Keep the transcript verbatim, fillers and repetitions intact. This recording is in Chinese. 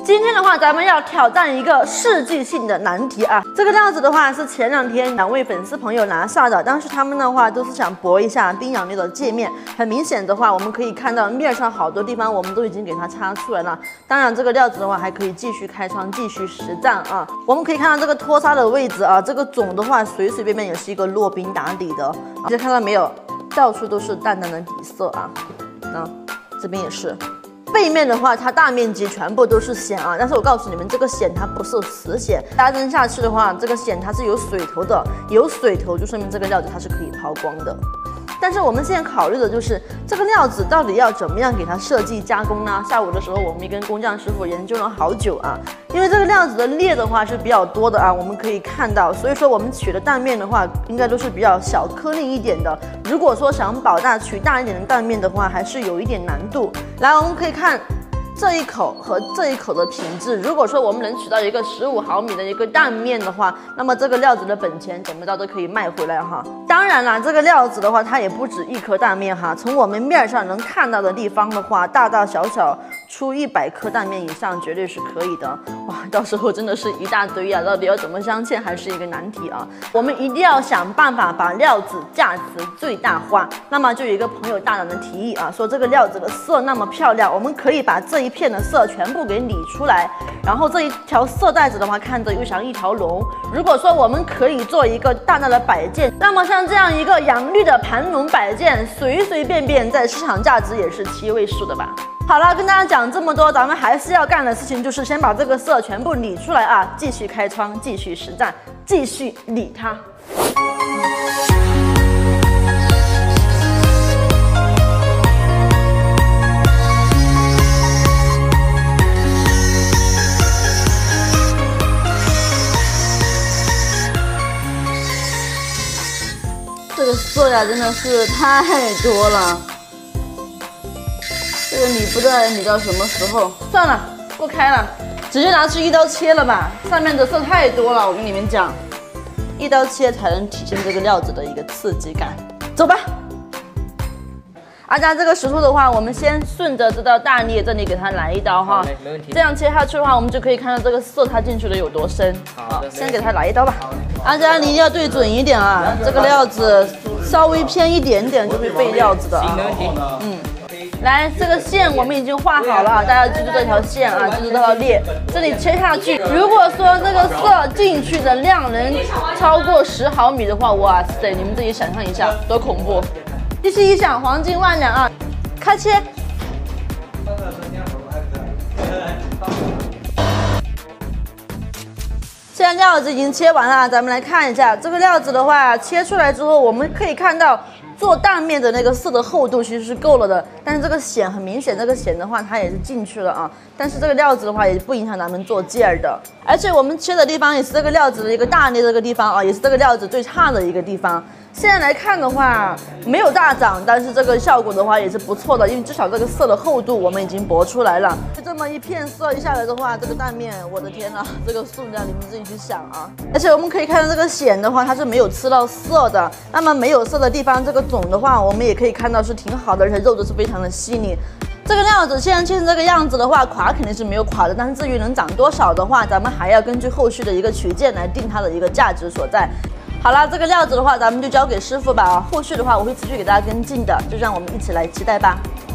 今天的话，咱们要挑战一个世纪性的难题啊！这个料子的话是前两天两位粉丝朋友拿下的，当时他们的话都是想搏一下冰养绿的界面。很明显的话，我们可以看到面上好多地方我们都已经给它擦出来了。当然，这个料子的话还可以继续开窗，继续实战啊！我们可以看到这个脱砂的位置啊，这个种的话随随便便也是一个落冰打底的。大家看到没有？到处都是淡淡的底色啊，那这边也是。 背面的话，它大面积全部都是藓啊，但是我告诉你们，这个藓它不是死藓，加蒸下去的话，这个藓它是有水头的，有水头就说明这个料子它是可以抛光的。但是我们现在考虑的就是这个料子到底要怎么样给它设计加工呢？下午的时候，我们也跟工匠师傅研究了好久啊，因为这个料子的裂的话是比较多的啊，我们可以看到，所以说我们取的蛋面的话，应该都是比较小颗粒一点的。如果说想保大取大一点的蛋面的话，还是有一点难度。来，我们可以看。 这一口和这一口的品质，如果说我们能取到一个十五毫米的一个蛋面的话，那么这个料子的本钱怎么着都可以卖回来哈。当然啦，这个料子的话，它也不止一颗蛋面哈。从我们面上能看到的地方的话，大大小小出一百颗蛋面以上，绝对是可以的。哇，到时候真的是一大堆啊，到底要怎么镶嵌还是一个难题啊。我们一定要想办法把料子价值最大化。那么就有一个朋友大胆的提议啊，说这个料子的色那么漂亮，我们可以把这一 片的色全部给理出来，然后这一条色带子的话，看着又像一条龙。如果说我们可以做一个大大的摆件，那么像这样一个养绿的盘龙摆件，随随便便在市场价值也是七位数的吧。好了，跟大家讲这么多，咱们还是要干的事情就是先把这个色全部理出来啊，继续开窗，继续实战，继续理它。 这个色呀，真的是太多了。这个理不知道理到什么时候，算了，不开了，直接拿去一刀切了吧。上面的色太多了，我跟你们讲，一刀切才能体现这个料子的一个刺激感。走吧。阿佳，这个石头的话，我们先顺着这道大裂这里给它来一刀哈， 没问题。 这样切下去的话，我们就可以看到这个色它进去的有多深。 好的， 先给它来一刀吧。阿佳，你一定要对准一点啊，这个料子稍微偏一点点就会废料子的啊。 没问题。 嗯，来，这个线我们已经画好了啊，大家记住这条线啊，记住这条裂，这里切下去。如果说这个色进去的量能超过十毫米的话，哇塞，你们自己想象一下，多恐怖！ 机器一响，黄金万两啊！开切。现在料子已经切完了，咱们来看一下这个料子的话，切出来之后，我们可以看到做蛋面的那个色的厚度其实是够了的，但是这个藓很明显，这个藓的话它也是进去了啊。但是这个料子的话也不影响咱们做件儿的，而且我们切的地方也是这个料子的一个大裂这个地方啊，也是这个料子最差的一个地方。 现在来看的话，没有大涨，但是这个效果的话也是不错的，因为至少这个色的厚度我们已经搏出来了。就这么一片色一下来的话，这个蛋面，我的天呐，这个数量你们自己去想啊！而且我们可以看到这个藓的话，它是没有吃到色的。那么没有色的地方，这个种的话，我们也可以看到是挺好的，而且肉质是非常的细腻。 这个料子现在切成这个样子的话，垮肯定是没有垮的，但是至于能长多少的话，咱们还要根据后续的一个取件来定它的一个价值所在。好了，这个料子的话，咱们就交给师傅吧。后续的话，我会持续给大家跟进的，就让我们一起来期待吧。